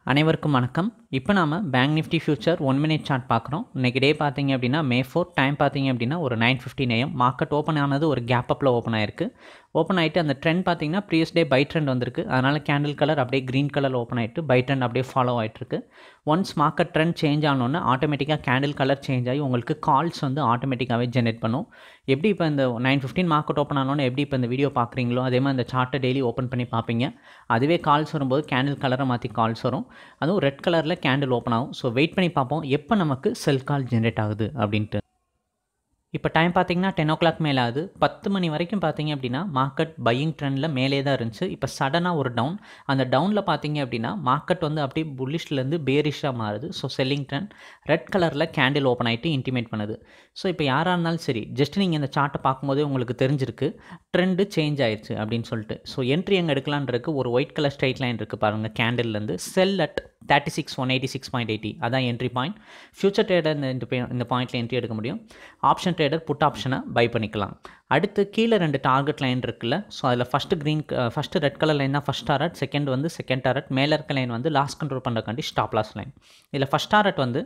அனைவருக்கும் வணக்கம். இப்போ நாம bank Nifty future 1 minute chart பார்க்குறோம். இன்னைக்கு டே பார்த்தீங்க அப்படின்னா மே 4 டைம் பார்த்தீங்க அப்படின்னா ஒரு 9:15 AM மார்க்கெட் ஓப்பன் ஆனது ஒரு கேப் அப்பில் ஓப்பன் ஆயிருக்கு. ஓப்பன் ஆகிட்டு அந்த ட்ரெண்ட் பார்த்தீங்கன்னா ப்ரீவியஸ் டே பை ட்ரெண்ட் வந்திருக்கு. அதனால் கேண்டில் கலர் அப்படியே க்ரீன் கலர் ஓப்பன் ஆகிட்டு பை ட்ரெண்ட் அப்படியே ஃபாலோ ஆகிட்டுருக்கு. ஒன்ஸ் மார்க்கெட் ட்ரெண்ட் சேஞ்ச் ஆனோன்னா ஆட்டோமேட்டிக்காக கேண்டில் கலர் சேஞ்ச் ஆகி உங்களுக்கு கால்ஸ் வந்து ஆட்டோமேட்டிக்காகவே ஜென்ரேட் பண்ணும். எப்படி இப்போ இந்த 9:15 மார்க்கெட் ஓப்பன் ஆனோன்னு எப்படி இப்போ இந்த வீடியோ பார்க்குறீங்களோ அதே மாதிரி இந்த சார்ட்டை டெய்லி ஓப்பன் பண்ணி பார்ப்பீங்க. அதுவே கால்ஸ் வரும்போது கேண்டில் கலரை மாற்றி கால்ஸ் வரும். அதுவும் ரெட் கலரில் கேண்டில் ஓப்பன் ஆகும். ஸோ வெயிட் பண்ணி பார்ப்போம் எப்போ நமக்கு செல் கால் ஜென்ரேட் ஆகுது அப்படின்ட்டு. இப்போ டைம் பார்த்தீங்கன்னா 10 o'clock மேலே ஆகுது. 10 மணி வரைக்கும் பார்த்தீங்க அப்படின்னா மார்க்கெட் பையிங் ட்ரெண்டில் மேலே தான் இருந்துச்சு. இப்போ சடனாக ஒரு டவுன். அந்த டவுனில் பார்த்தீங்க அப்படின்னா மார்க்கெட் வந்து அப்படியே புல்லிஷ்லேருந்து பேரிஷாக மாறுது. ஸோ செல்லிங் ட்ரெண்ட் ரெட் கலரில் கேண்டில் ஓப்பன் ஆகிட்டு இன்டிமேட் பண்ணுது. ஸோ இப்போ யாராக இருந்தாலும் சரி ஜஸ்ட் நீங்கள் இந்த சார்ட்டை பார்க்கும்போதே உங்களுக்கு தெரிஞ்சிருக்கு ட்ரெண்டு சேஞ்ச் ஆயிடுச்சு அப்படின்னு சொல்லிட்டு. ஸோ என்ட்ரி எங்கே எடுக்கலான்றதுக்கு ஒரு ஒயிட் கலர் ஸ்ட்ரைட் லைன் இருக்குது பாருங்கள் கேண்டில்லேருந்து. செல் அட் 36,186.80 அதான் என்ட்ரி பாயிண்ட். ஃபியூச்சர் ட்ரேடர் இந்த பாயிண்ட்டில் என்ட்ரி எடுக்க முடியும். ஆப்ஷன் ட்ரேடர் புட் ஆப்ஷனை பை பண்ணிக்கலாம். அடுத்து கீழே 2 டார்கெட் லைன் இருக்குல்ல. ஸோ அதில் ஃபஸ்ட்டு ரெட் கலர் லைன் தான் ஃபஸ்ட் டாரட், செகண்ட் வந்து செகண்ட் டாரட், மேலே இருக்க லைன் வந்து லாஸ் கண்ட்ரோல் பண்ணுறக்காண்டி ஸ்டாப் லாஸ் லைன். இதில் ஃபஸ்ட் டாரட் வந்து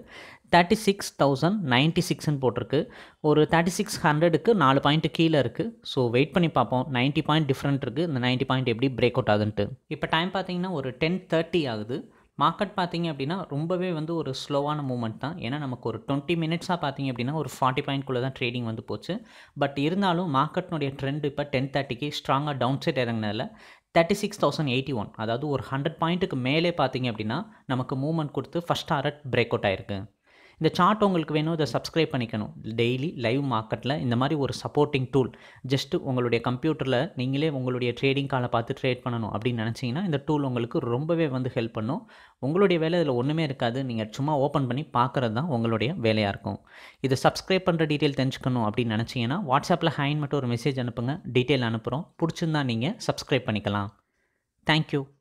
36,096ன்னு போட்டிருக்கு. ஒரு 3600க்கு 4 பாயிண்ட்டு கீழே இருக்குது. ஸோ வெயிட் பண்ணி பார்ப்போம். 90 பாயிண்ட் டிஃப்ரெண்ட் இருக்குது. இந்த 90 பாயிண்ட் எப்படி பிரேக் அவுட் ஆகுதுன்ட்டு. இப்போ டைம் பார்த்தீங்கன்னா ஒரு 10:30 ஆகுது. மார்க்கெட் பார்த்தீங்க அப்படின்னா ரொம்பவே வந்து ஒரு ஸ்லோவான மூவ்மெண்ட் தான். ஏன்னா நமக்கு ஒரு 20 மினிட்ஸாக பார்த்தீங்க அப்படின்னா ஒரு 40 பாயிண்ட்குள்ளே தான் ட்ரேடிங் வந்து போச்சு. பட் இருந்தாலும் மார்க்கெட்னுடைய ட்ரெண்ட் இப்போ 10:30க்கு ஸ்ட்ராங்காக டவுன் சைட் இறங்கினதில் 36,081 அதாவது ஒரு 100 பாயிண்ட்டுக்கு மேலே பார்த்தீங்க அப்படின்னா நமக்கு மூவ்மெண்ட் கொடுத்து ஃபஸ்ட் டாரட் பிரேக் அவுட் ஆயிருக்கு. இந்த சார்ட் உங்களுக்கு வேணும், இதை சப்ஸ்கிரைப் பண்ணிக்கணும். டெய்லி லைவ் மார்க்கெட்டில் இந்த மாதிரி ஒரு சப்போர்ட்டிங் டூல் ஜஸ்ட்டு உங்களுடைய கம்ப்யூட்டரில் நீங்களே உங்களுடைய ட்ரேடிங் காலை பார்த்து ட்ரேட் பண்ணணும் அப்படின்னு நினச்சிங்கன்னா இந்த டூல் உங்களுக்கு ரொம்பவே வந்து ஹெல்ப் பண்ணும். உங்களுடைய வேலை இதில் ஒன்றுமே இருக்காது. நீங்கள் சும்மா ஓப்பன் பண்ணி பார்க்குறது தான் உங்களுடைய வேலையாக இருக்கும். இதை சப்ஸ்கிரைப் பண்ணுற டீட்டெயில் தெரிஞ்சுக்கணும் அப்படின்னு நினச்சிங்கன்னா வாட்ஸ்அப்பில் ஹைன் மட்டும் ஒரு மெசேஜ் அனுப்புங்க. டீட்டெயில் அனுப்புகிறோம். பிடிச்சிருந்தா நீங்கள் சப்ஸ்கிரைப் பண்ணிக்கலாம். தேங்க்யூ.